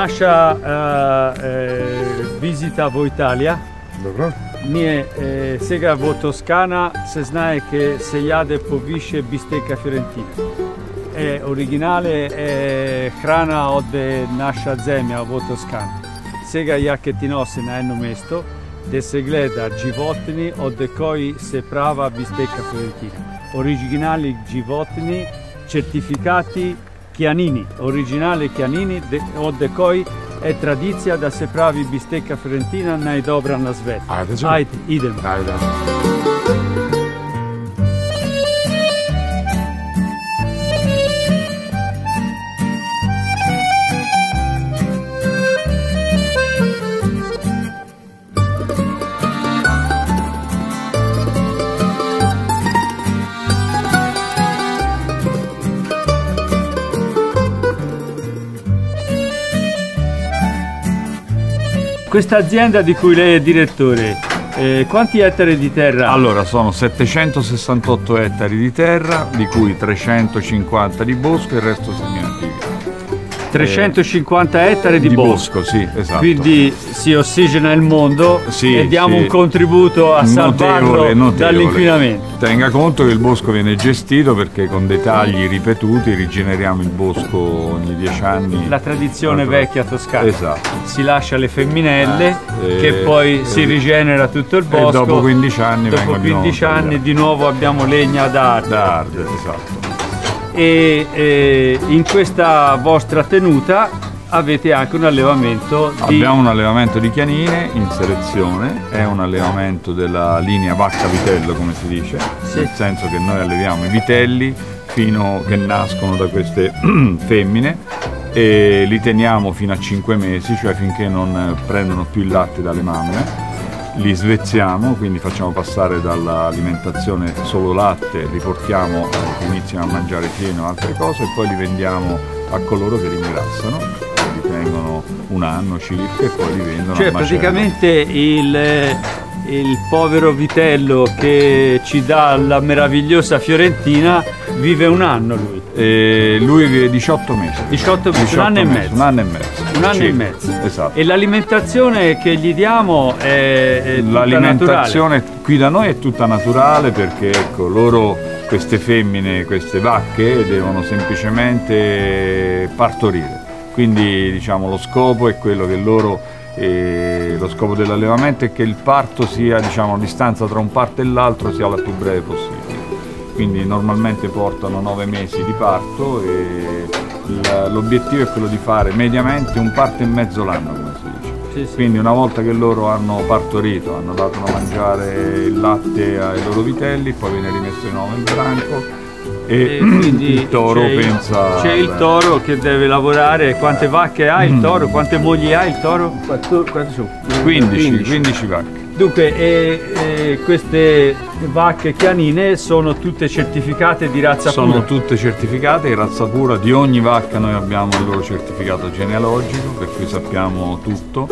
Nasza wizyta w Italii. Dobro. Nie, sega w Toskana se znaje che se jade poviše bistecca fiorentina. È originale, è hrana od naša zemlja v Toskani. Sega jaké ti nose na jedno mesto, gdje se gleda životinji od koji se prava bistecca fiorentina. Originali životinji, certifikati Chianini, originale Chianini, od koji je tradicija da se pravi bistecca fiorentina najdobra na svetu. Ajde, idemo. Ajde. Questa azienda di cui lei è direttore, quanti ettari di terra? Allora, sono 768 ettari di terra, di cui 350 di bosco e il resto seminativi. 350 ettari di bosco. Sì, esatto. Quindi si ossigena il mondo, sì, e diamo sì, un contributo a salvarlo dall'inquinamento. Tenga conto che il bosco viene gestito perché con dei tagli ripetuti rigeneriamo il bosco ogni 10 anni. La tradizione vecchia toscana. Esatto. Si lascia le femminelle che poi si rigenera tutto il bosco. E dopo 15 anni dopo 15 anni di nuovo abbiamo legna da ardere. Esatto. E in questa vostra tenuta avete anche un allevamento di... Abbiamo un allevamento di chianine in selezione, è un allevamento della linea vacca-vitello, come si dice, sì, nel senso che noi alleviamo i vitelli fino che nascono da queste femmine e li teniamo fino a 5 mesi, cioè finché non prendono più il latte dalle mamme. Li svezziamo, quindi facciamo passare dall'alimentazione solo latte, li portiamo che iniziano a mangiare fieno e altre cose e poi li vendiamo a coloro che li ingrassano, li tengono un anno circa e poi li vendono cioè, al macello. Praticamente il povero vitello che ci dà la meravigliosa Fiorentina vive un anno lui. Lui vive 18 mesi. 18 mesi, un anno e mezzo. Un anno e mezzo. Un anno e mezzo. Esatto. E l'alimentazione che gli diamo è tutta l'alimentazione naturale. Qui da noi è tutta naturale perché ecco, loro, queste femmine, queste vacche devono semplicemente partorire. Quindi diciamo lo scopo è quello che loro lo scopo dell'allevamento è che il parto sia, diciamo, la distanza tra un parto e l'altro sia la più breve possibile. Quindi normalmente portano 9 mesi di parto e l'obiettivo è quello di fare mediamente un parto e mezzo l'anno, come si dice. Sì, sì. Quindi una volta che loro hanno partorito, hanno dato da mangiare il latte ai loro vitelli, poi viene rimesso di nuovo il branco e quindi il toro pensa... C'è il toro che deve lavorare. Quante vacche ha il toro? Quante mogli ha il toro? Quanti sono? 15 vacche. Dunque, queste vacche chianine sono tutte certificate di razza pura? Sono tutte certificate di razza pura, di ogni vacca noi abbiamo il loro certificato genealogico, per cui sappiamo tutto,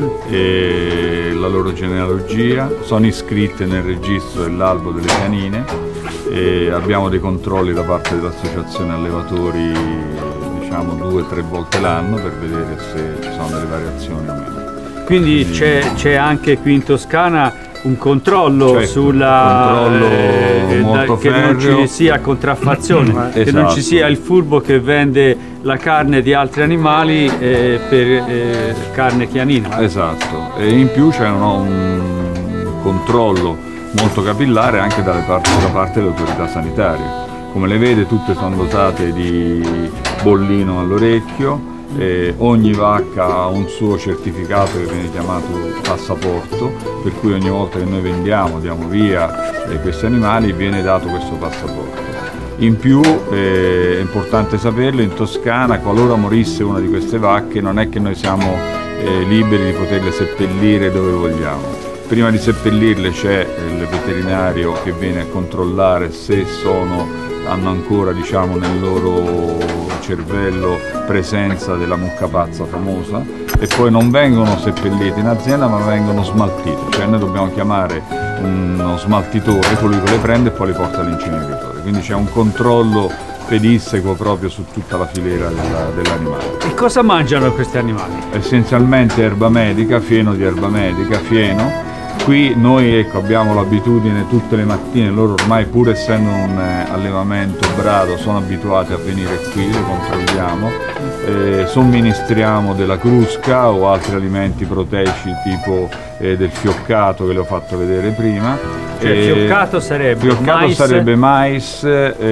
e la loro genealogia, sono iscritte nel registro dell'albo delle canine e abbiamo dei controlli da parte dell'associazione allevatori, diciamo 2 o 3 volte l'anno per vedere se ci sono delle variazioni o meno. Quindi c'è anche qui in Toscana un controllo, certo, sulla molto che non ci sia contraffazione, che non ci sia il furbo che vende la carne di altri animali per carne chianina. Esatto, e in più c'è un controllo molto capillare anche da parte delle autorità sanitarie. Come le vede, tutte sono dotate di bollino all'orecchio. Ogni vacca ha un suo certificato che viene chiamato passaporto, per cui ogni volta che noi diamo via questi animali viene dato questo passaporto. In più è importante saperlo, in Toscana qualora morisse una di queste vacche non è che noi siamo liberi di poterle seppellire dove vogliamo. Prima di seppellirle c'è il veterinario che viene a controllare se hanno ancora, diciamo, nel loro cervello presenza della mucca pazza famosa, e poi non vengono seppellite in azienda ma vengono smaltite, cioè noi dobbiamo chiamare uno smaltitore, colui che le prende e poi le porta all'inceneritore, quindi c'è un controllo pedissequo proprio su tutta la filiera dell'animale. E cosa mangiano questi animali? Essenzialmente erba medica, fieno di erba medica, fieno. Qui noi, ecco, abbiamo l'abitudine tutte le mattine, loro ormai pur essendo un allevamento brado sono abituati a venire qui, li controlliamo, somministriamo della crusca o altri alimenti proteici tipo del fioccato che le ho fatto vedere prima. Cioè, fioccato sarebbe mais,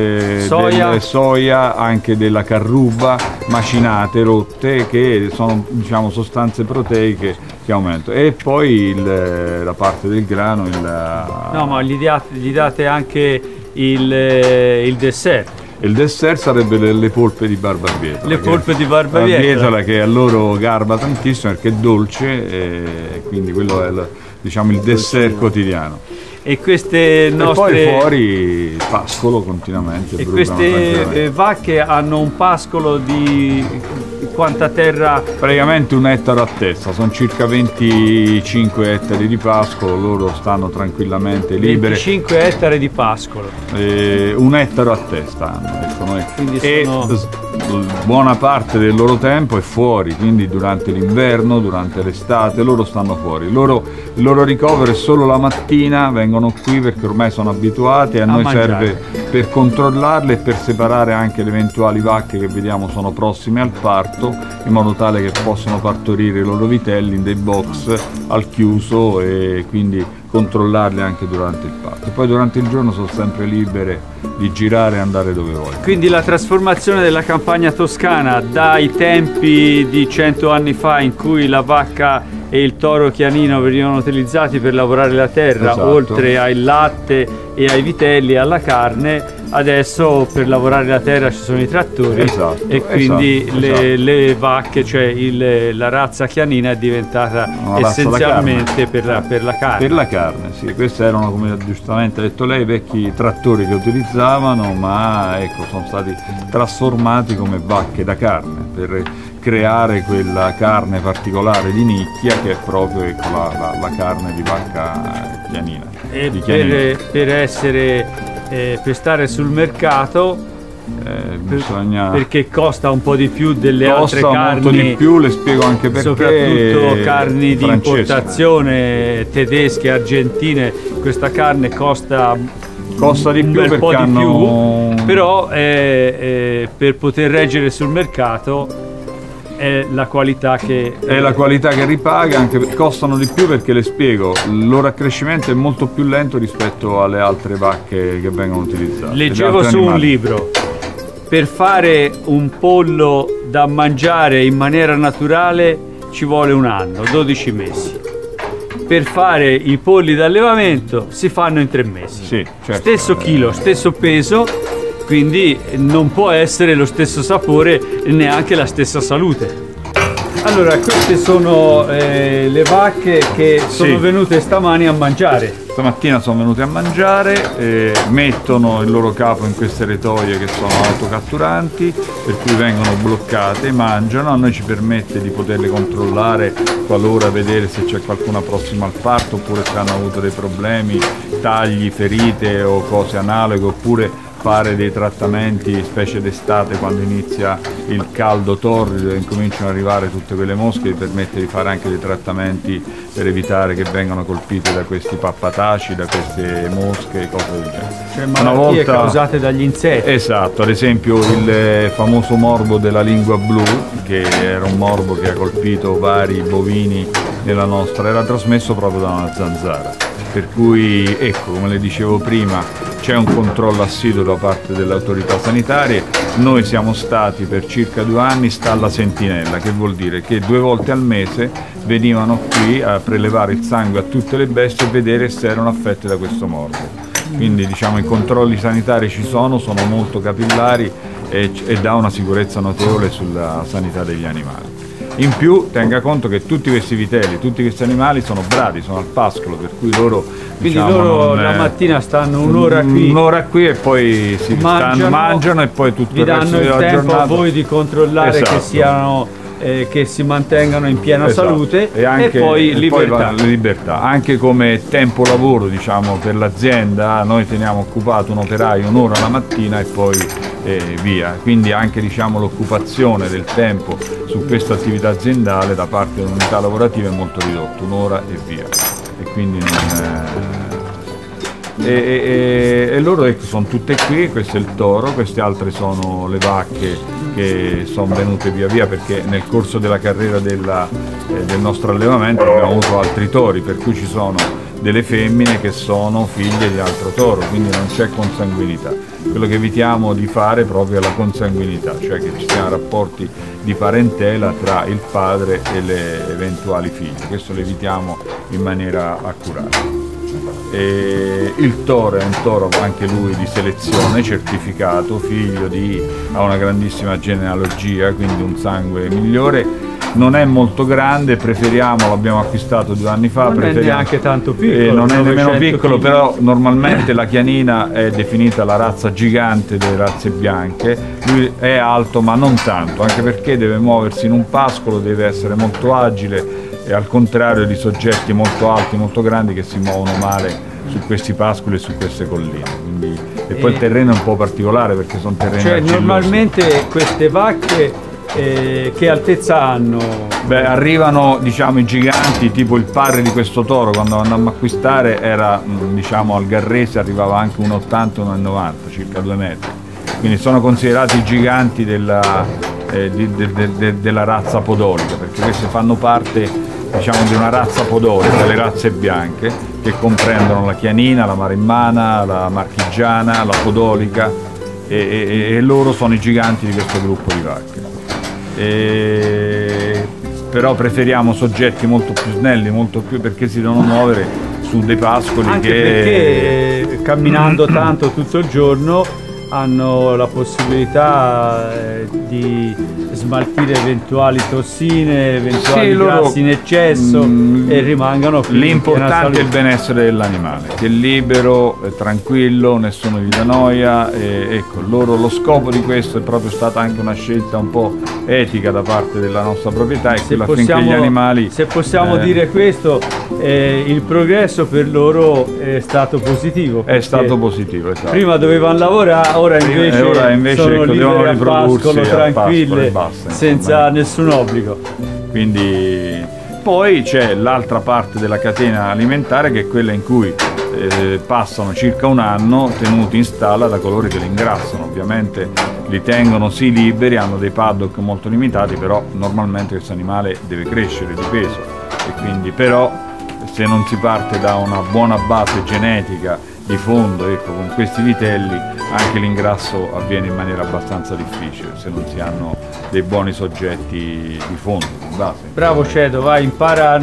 soia, anche della carruba, macinate, rotte, che sono, diciamo, sostanze proteiche che aumentano. E poi la parte del grano. No, ma gli date anche il dessert. Il dessert sarebbe le polpe di barbabietola. Le polpe di barbabietola. Che a loro garba tantissimo perché è dolce, e quindi quello è diciamo il dessert quotidiano. E queste nostre... E poi fuori pascolo continuamente. E queste vacche hanno un pascolo di quanta terra? Praticamente 1 ettaro a testa, sono circa 25 ettari di pascolo, loro stanno tranquillamente libere. 25 ettari di pascolo. 1 ettaro a testa hanno, ecco, noi. Quindi Buona parte del loro tempo è fuori, quindi durante l'inverno, durante l'estate, loro stanno fuori. Il loro ricovero è solo la mattina, vengono qui perché ormai sono abituati e a noi mangiare. serve per controllarle e per separare anche le eventuali vacche che vediamo sono prossime al parto, in modo tale che possono partorire i loro vitelli in dei box al chiuso e quindi controllarle anche durante il parto. Poi durante il giorno sono sempre libere di girare e andare dove vogliono. Quindi la trasformazione della campagna toscana dai tempi di 100 anni fa, in cui la vacca e il toro chianino venivano utilizzati per lavorare la terra, esatto, oltre al latte e ai vitelli e alla carne, adesso per lavorare la terra ci sono i trattori, esatto, e quindi esatto. le vacche, cioè la razza chianina è diventata essenzialmente per la carne. Per la carne, sì. Questi erano, come giustamente ha detto lei, i vecchi trattori che utilizzavano, ma ecco, sono stati trasformati come vacche da carne per creare quella carne particolare di nicchia che è proprio, ecco, la carne di vacca chianina. E per stare sul mercato bisogna... perché costa un po' di più delle altre carni. Costa molto di più, le spiego anche perché. Soprattutto carni di francesche, importazione, tedesche, argentine, questa carne costa di più un bel po' di più, però per poter reggere sul mercato è la qualità che ripaga, anche perché costano di più, perché le spiego, il loro accrescimento è molto più lento rispetto alle altre vacche che vengono utilizzate. Leggevo su un libro: per fare un pollo da mangiare in maniera naturale ci vuole 1 anno, 12 mesi. Per fare i polli d'allevamento si fanno in 3 mesi. Sì, certo. Stesso chilo, stesso peso, quindi non può essere lo stesso sapore e neanche la stessa salute. Allora, queste sono le vacche che sono venute stamani a mangiare. Stamattina sono venute a mangiare, mettono il loro capo in queste retoie che sono autocatturanti, per cui vengono bloccate, mangiano, a noi ci permette di poterle controllare qualora vedere se c'è qualcuna prossima al parto, oppure se hanno avuto dei problemi, tagli, ferite o cose analoghe, oppure fare dei trattamenti, specie d'estate, quando inizia il caldo torrido e incominciano ad arrivare tutte quelle mosche, vi permette di fare anche dei trattamenti per evitare che vengano colpite da questi pappataci, da queste mosche, cose del genere. Cioè malattie causate dagli insetti. Esatto, ad esempio il famoso morbo della lingua blu, che era un morbo che ha colpito vari bovini nella nostra, era trasmesso proprio da una zanzara. Per cui, ecco, come le dicevo prima, c'è un controllo assiduo da parte delle autorità sanitarie. Noi siamo stati per circa 2 anni alla sentinella, che vuol dire che 2 volte al mese venivano qui a prelevare il sangue a tutte le bestie e vedere se erano affette da questo morbo. Quindi, diciamo, i controlli sanitari ci sono molto capillari e dà una sicurezza notevole sulla sanità degli animali. In più tenga conto che tutti questi vitelli, tutti questi animali sono bravi, sono al pascolo, per cui loro, quindi loro la mattina stanno un'ora qui e poi mangiano e poi tutto il resto della giornata. Vi danno il tempo a voi di controllare, esatto, che siano che si mantengano in piena esatto. salute e poi libertà. Libertà. Anche come tempo lavoro, diciamo, per l'azienda, noi teniamo occupato un operaio un'ora la mattina e poi via. Quindi anche, diciamo, l'occupazione del tempo su questa attività aziendale da parte dell'unità lavorativa è molto ridotta, un'ora e via. E quindi e loro, ecco, sono tutte qui. Questo è il toro, queste altre sono le vacche che sono venute via via perché nel corso della carriera del nostro allevamento abbiamo avuto altri tori, per cui ci sono delle femmine che sono figlie di altro toro, quindi non c'è consanguinità. Quello che evitiamo di fare proprio è la consanguinità, cioè che ci siano rapporti di parentela tra il padre e le eventuali figlie. Questo lo evitiamo in maniera accurata. Il toro è un toro anche lui di selezione, certificato, ha una grandissima genealogia, quindi un sangue migliore. Non è molto grande, preferiamo, l'abbiamo acquistato 2 anni fa. Non è neanche tanto piccolo. Non è nemmeno piccolo, però normalmente la chianina è definita la razza gigante delle razze bianche. Lui è alto ma non tanto, anche perché deve muoversi in un pascolo, deve essere molto agile, e al contrario di soggetti molto alti, molto grandi che si muovono male su questi pascoli e su queste colline. Quindi, e poi il terreno è un po' particolare perché sono terreni argillosi. Normalmente queste vacche che altezza hanno? Beh, arrivano, diciamo, i giganti, tipo il padre di questo toro quando andammo a acquistare era, diciamo, al Garrese arrivava anche 1,80, 1,90, circa 2 metri. Quindi sono considerati i giganti della razza podolica, perché queste fanno parte, diciamo, di una razza podolica, le razze bianche, che comprendono la chianina, la marimmana, la marchigiana, la podolica, e loro sono i giganti di questo gruppo di vacche. Però preferiamo soggetti molto più snelli, molto più, perché si devono muovere su dei pascoli anche perché camminando tanto tutto il giorno hanno la possibilità di smaltire eventuali tossine, eventuali grassi in eccesso e rimangano più. L'importante è il benessere dell'animale, che è libero, è tranquillo, nessuno gli dà noia. Ecco, lo scopo di questo è proprio stata anche una scelta un po' etica da parte della nostra proprietà, e quella affinché gli animali... Se possiamo dire questo, il progresso per loro è stato positivo. È stato positivo, esatto. Prima dovevano lavorare, ora invece sono liberi a pascolo, tranquille, senza nessun obbligo. Quindi poi c'è l'altra parte della catena alimentare, che è quella in cui passano circa 1 anno tenuti in stalla da coloro che li ingrassano. Ovviamente li tengono sì liberi, hanno dei paddock molto limitati, però normalmente questo animale deve crescere di peso, e quindi però se non si parte da una buona base genetica di fondo, ecco, con questi vitelli anche l'ingrasso avviene in maniera abbastanza difficile se non si hanno dei buoni soggetti di fondo, di base. Bravo Cedo, vai, impara,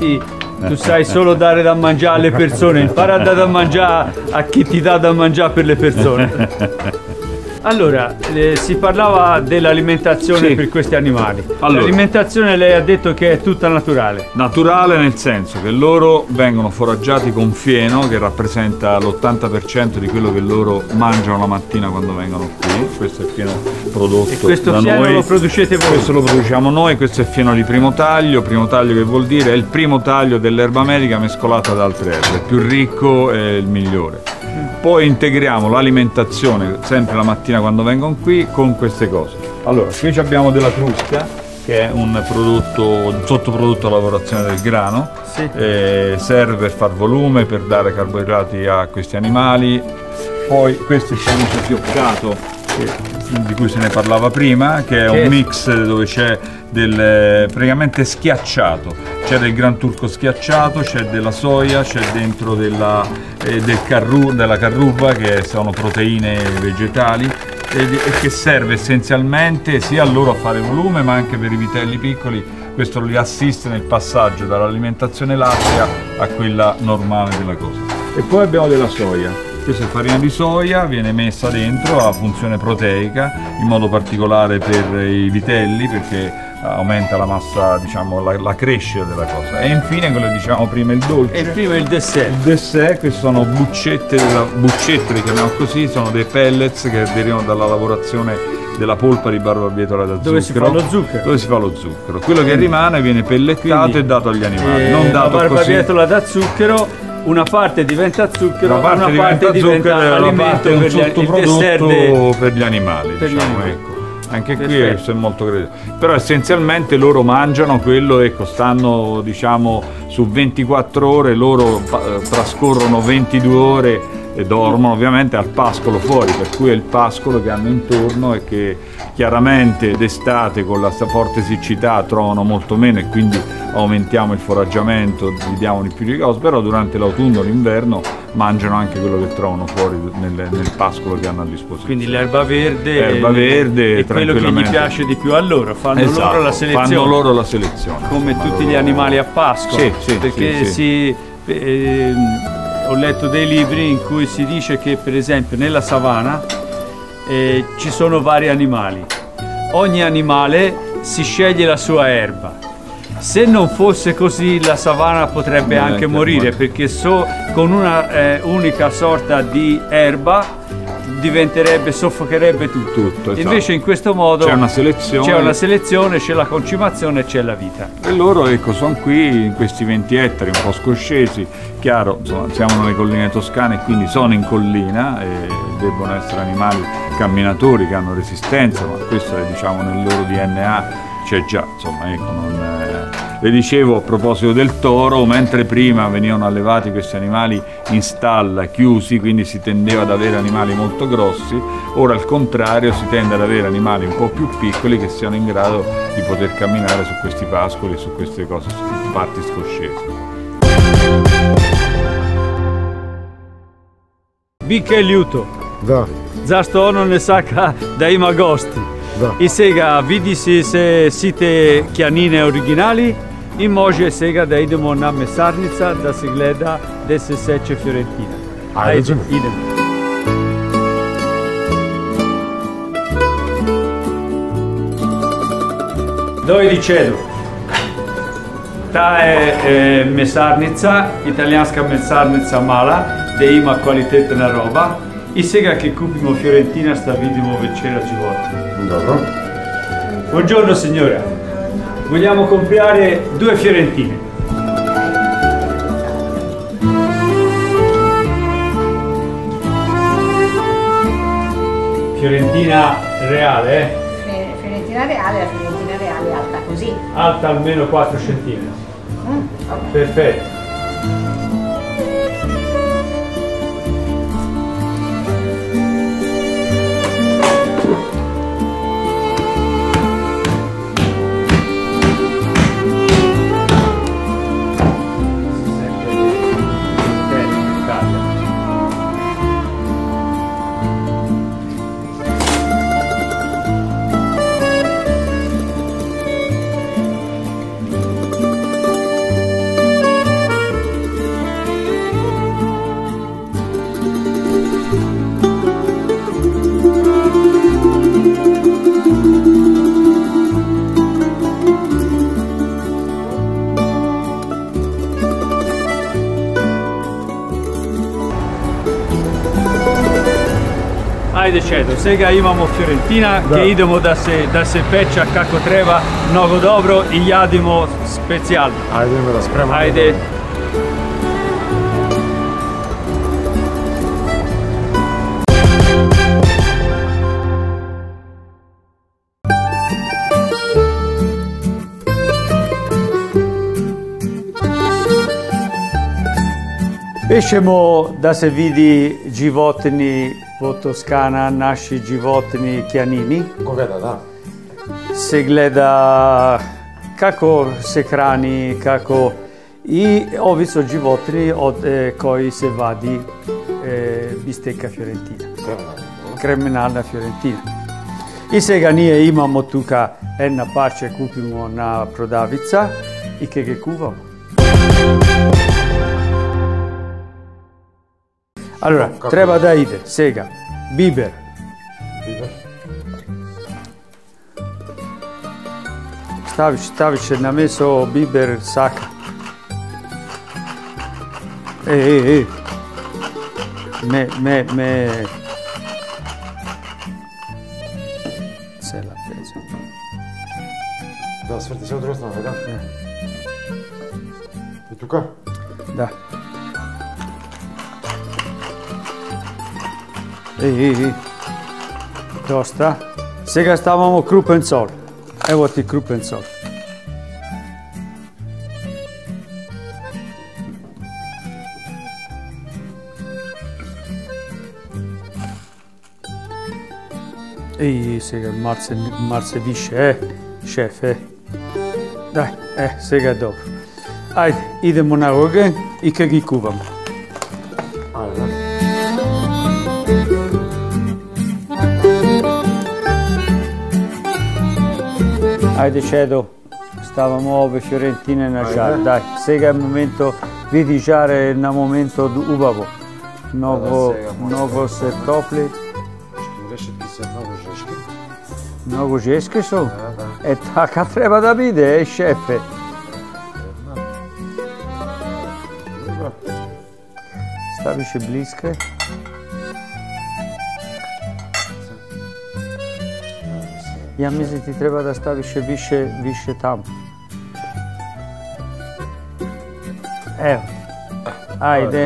tu sai solo dare da mangiare alle persone, impara a dare da mangiare a chi ti dà da mangiare per le persone. Allora, si parlava dell'alimentazione per questi animali. Allora, l'alimentazione, lei ha detto che è tutta naturale. Naturale nel senso che loro vengono foraggiati con fieno, che rappresenta l'80% di quello che loro mangiano la mattina quando vengono qui. Questo è il fieno prodotto da noi. E questo fieno lo producete voi? Questo lo produciamo noi, questo è fieno di primo taglio che vuol dire è il primo taglio dell'erba medica mescolata ad altre erbe, il più ricco e il migliore. Poi integriamo l'alimentazione sempre la mattina quando vengono qui con queste cose. Allora, qui abbiamo della crusca, che è un sottoprodotto alla lavorazione del grano. Sì. Serve per far volume, per dare carboidrati a questi animali. Poi questo è il camice fioccato, di cui se ne parlava prima, che è un mix dove c'è praticamente schiacciato. C'è del gran turco schiacciato, c'è della soia, c'è dentro della carruba, che sono proteine vegetali, e che serve essenzialmente sia a loro a fare volume, ma anche per i vitelli piccoli. Questo li assiste nel passaggio dall'alimentazione lattea a quella normale della cosa. E poi abbiamo della soia. Questa è farina di soia, viene messa dentro, ha funzione proteica, in modo particolare per i vitelli, perché aumenta la massa, diciamo, la crescita della cosa. E infine quello che diciamo prima, il dolce. E prima il dessert. Il dessert, queste sono buccette, le chiamiamo così, sono dei pellets che derivano dalla lavorazione della polpa di barbabietola da zucchero. Dove si fa lo zucchero. Dove si fa lo zucchero. Quello che rimane viene pellettato, quindi, e dato agli animali. Non dato la barbabietola da zucchero, una parte diventa zucchero, una parte diventa alimento per sottoprodotto per gli animali. Diciamo, ecco. Anche qui è molto credibile. Però essenzialmente loro mangiano quello, ecco, stanno diciamo su 24 ore, loro trascorrono 22 ore e dormono ovviamente al pascolo fuori, per cui è il pascolo che hanno intorno e che chiaramente d'estate con la forte siccità trovano molto meno e quindi aumentiamo il foraggiamento, gli diamo di più di cose, però durante l'autunno e l'inverno mangiano anche quello che trovano fuori nel pascolo che hanno a disposizione. Quindi l'erba verde è quello che gli piace di più a loro, fanno loro la selezione. Fanno loro la selezione. Come tutti gli animali a pascolo. Sì, perché ho letto dei libri in cui si dice che per esempio nella savana ci sono vari animali. Ogni animale si sceglie la sua erba. Se non fosse così la savana potrebbe anche morire, perché con una unica sorta di erba soffocherebbe tutto. Invece in questo modo c'è una selezione, c'è la concimazione e c'è la vita. E loro ecco sono qui in questi 20 ettari un po' scoscesi, chiaro, insomma, siamo nelle colline toscane, quindi sono in collina e debbono essere animali camminatori che hanno resistenza, ma questo è diciamo nel loro DNA. C'è già, insomma, ecco, le dicevo a proposito del toro, mentre prima venivano allevati questi animali in stalla, chiusi, quindi si tendeva ad avere animali molto grossi, ora al contrario si tende ad avere animali un po' più piccoli che siano in grado di poter camminare su questi pascoli, su queste cose, su parti scoscesi. Bicche e liuto. Da. Zašto ono ne saka da ima gosti. Da. I sega vidi se site kjanine originali i može sega da idemo na mesarnica da se gleda gde se seče Fiorentina. Ajde, idemo. Dojdi Čedo. Ta je mesarnica, italijanska mesarnica mala, gde ima kvalitetna roba. I sega che kupimo Fiorentina sta vidimo večera života. Dobro. Buongiorno signora, vogliamo comprare 2 fiorentine. Fiorentina reale, Fiorentina reale, la Fiorentina reale alta così. Alta almeno 4 centimetri. Okay. Perfetto. Ajde Čedo, sega imamo Fiorentina, gdje idemo da se peča kako treba, mnogo dobro i jadimo specijalno. Ajde, idemo da spremamo. Ajde. Pešemo da se vidi životinji po Toskana, naši životinji kjanini. Goveda, da. Se gleda kako se hrani, kako i ovi su životinji od koji se vadi bisteka Fiorentina. Kriminalna Fiorentina. I sega nije imamo tuka jedna parče kupimo na prodavica i ke ga kuvamo. Allora, treba da ide, sega, biber. Biber. Staviš na meso biber saka. sela pezza. Da, svrti se u drugu stranu, da? I tuka? Da. I. Dosta. Сега stavamo krupen sol. Evo ti krupen sol. I сега Marce više, šef, Daj, сега je dobro. Ajde, idemo na ogen i kad gi kuvamo. Ajde. Ajde, Čedo, stavamo ove fiorentine na žar. Daj, сега je momento, vidi žare na momento ubavo. Mnogo se topli. Rešetki se mnogo žeški. Mnogo žeške su? Da. Taka treba da bide, šefe. Druga. Staviš je bliske. Ja mislim ti treba da staviš je više tamo. Evo. Ajde.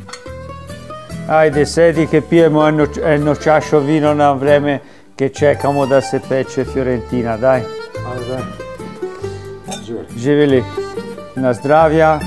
Ajde, sedi che pijemo jedno čašo vino na vreme che čekamo da se peče Fiorentina, daj. Ajde. Živjeli. Živjeli. Na zdravja.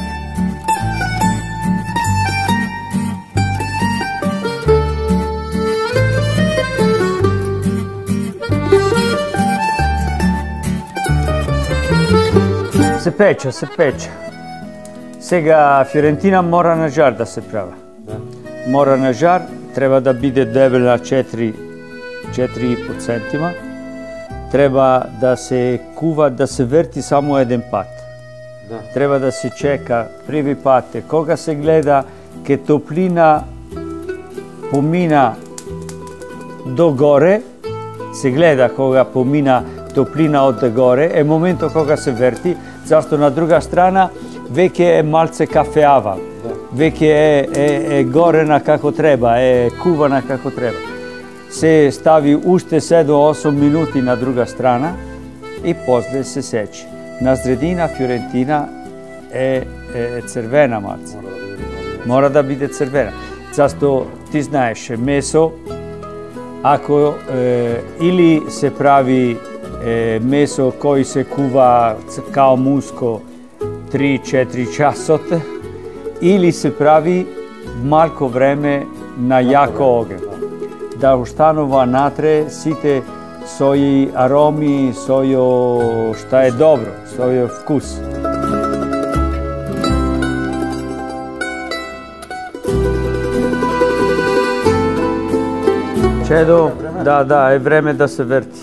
Se peče. Сега Fiorentina mora na žar da se prava. Mora na žar, treba da bide debela 4,5 centima. Treba da se kuva, da se vrti samo jedan pat. Treba da se čeka prvi pate. Koga se gleda che toplina pomina do gore, se gleda koga pomina toplina od gore, je momento koga se vrti, zašto na druga strana veke je malce kafeava. Već je gorena kako treba, je kuvana kako treba. Se stavi ušte 7-8 minuti na druga strana i poslije se seče. Na sredina Fiorentina je crvena malce. Mora da bude crvena. Zašto ti znaš, meso, ako ili se pravi meso koji se kuva kao musko 3-4 časote, ili se pravi malko vreme na jako ogen. Da ustanova natre site svoji aromi, svojo šta je dobro, svojo vkus. Čedo, da, je vreme da se vrti.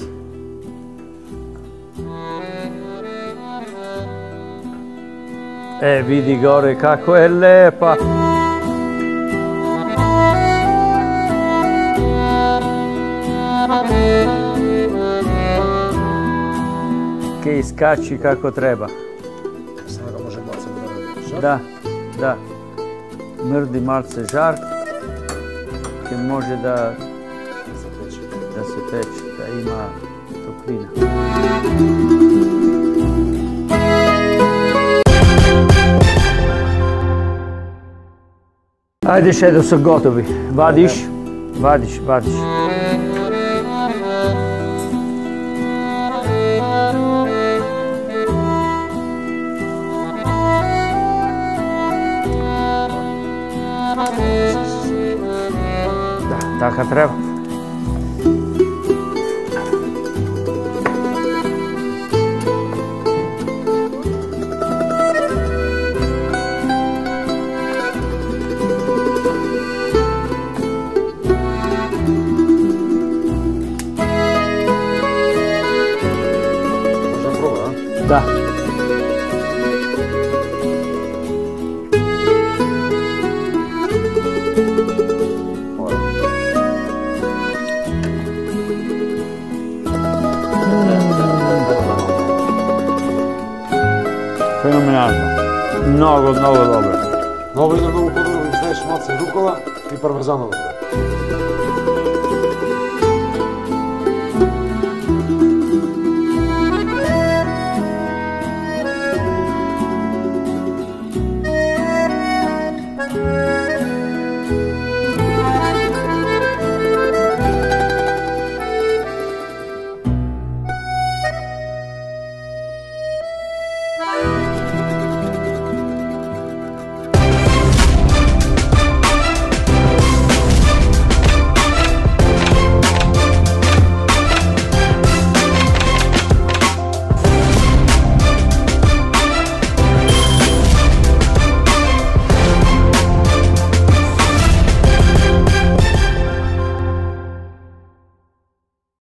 Vidi gore kako je lepa. Ke iskači kako treba. Sada ga može malce da Da. Mrdi malce žar. Ke može da se peče, da ima toplina. Ajde, Šedo, su gotovi. Vadiš. Da, taka treba. Da. Fenomenalno. Mnogo dobro. Mnogo ide mnogo podobno, stavиш malce rukova i parmezana.